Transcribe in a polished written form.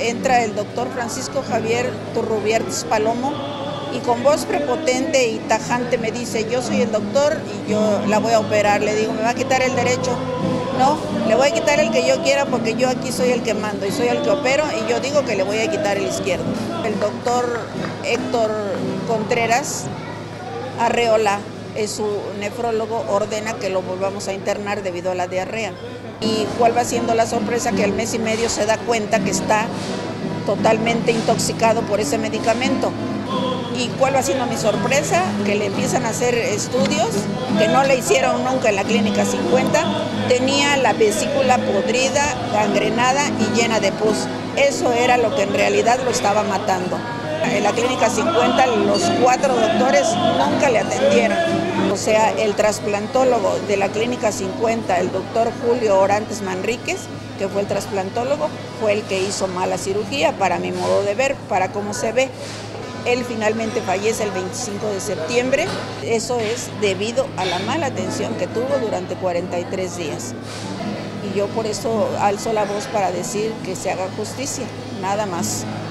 entra el doctor Francisco Javier Turrubiertes Palomo y con voz prepotente y tajante me dice: yo soy el doctor y yo la voy a operar. Le digo: ¿me va a quitar el derecho? No, le voy a quitar el que yo quiera porque yo aquí soy el que mando y soy el que opero, y yo digo que le voy a quitar el izquierdo. El doctor Héctor Contreras Arreola, es su nefrólogo, ordena que lo volvamos a internar debido a la diarrea. ¿Y cuál va siendo la sorpresa? Que al mes y medio se da cuenta que está totalmente intoxicado por ese medicamento. ¿Y cuál va siendo mi sorpresa? Que le empiezan a hacer estudios que no le hicieron nunca en la Clínica 50. Tenía la vesícula podrida, gangrenada y llena de pus. Eso era lo que en realidad lo estaba matando. En la Clínica 50 los 4 doctores nunca le atendieron. O sea, el trasplantólogo de la Clínica 50, el doctor Julio Orantes Manríquez, que fue el trasplantólogo, fue el que hizo mala cirugía, para mi modo de ver, para cómo se ve. Él finalmente fallece el 25 de septiembre. Eso es debido a la mala atención que tuvo durante 43 días. Y yo por eso alzo la voz para decir que se haga justicia, nada más.